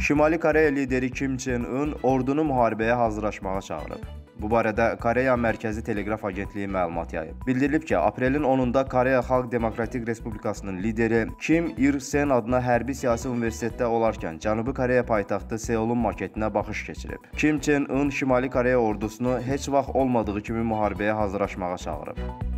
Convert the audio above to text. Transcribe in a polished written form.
Şimali Koreya lideri Kim Chen-un ordunu müharibəyə hazırlaşmağa çağırıb. Bu barədə Koreya Mərkəzi Teleqraf Agentliyi məlumat yayıb. Bildirilib ki, aprelin 10-da Koreya Xalq Demokratik Respublikasının lideri Kim Il-sen adına hərbi siyasi universitetdə olarkən Cənubi Koreya paytaxtı Seulun maketinə baxış keçirib. Kim Chen-un Şimali Koreya ordusunu heç vaxt olmadığı kimi müharibəyə hazırlaşmağa çağırıb.